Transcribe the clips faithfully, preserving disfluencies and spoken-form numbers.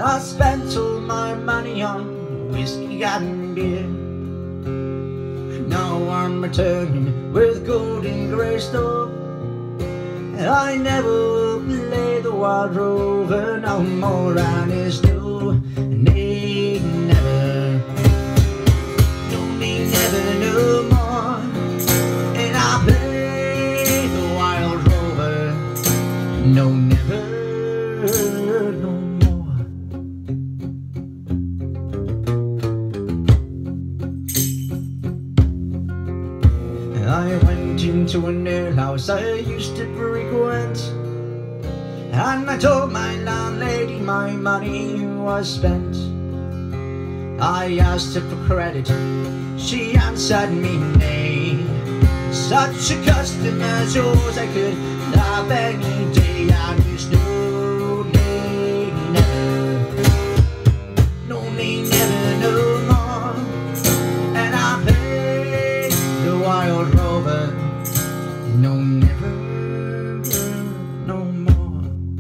I spent all my money on whiskey and beer. Now I'm returning with golden grey store. I never will play the wild rover no more, and it's no, nay, never, no, nay, never, no more. And I play the wild rover, no, never, no more. I went into an alehouse I used to frequent, and I told my landlady my money was spent. I asked her for credit, she answered me nay. Such a custom as yours I could have any day, and there's no, nay, never, no, nay, never, no more. And I pay the wild rover, no, never, no more.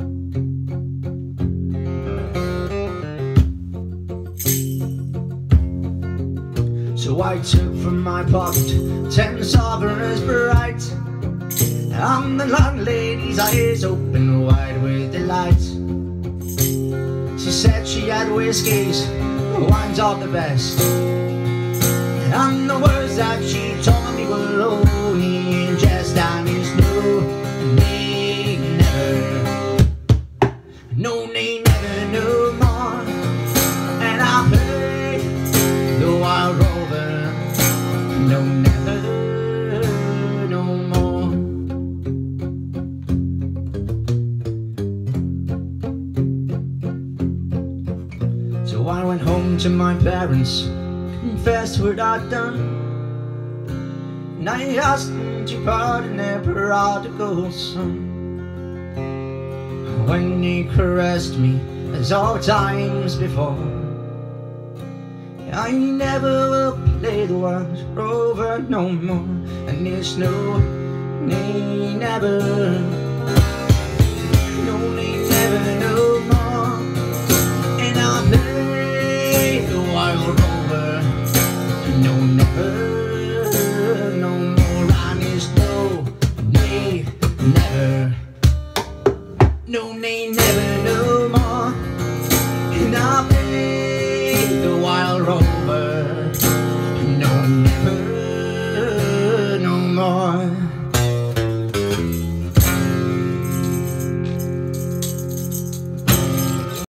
So I took from my pocket ten sovereigns bright, and the landlady's eyes opened wide with delight. She said she had whiskies, wines of the best, and the words that she told me were only in jest. And it's no, nay, never, no, nay, never, no more. And I play the wild rover, no, never, no more. So I went home to my parents, confessed what I'd done, and I asked them to pardon their prodigal son. When he caressed me as old times before, I never will play the wild rover no more. And it's no, nay, never, no, nay, never, no more. And I'll play the wild rover, no, never, no more. And it's no, nay, never, no, nay, never, no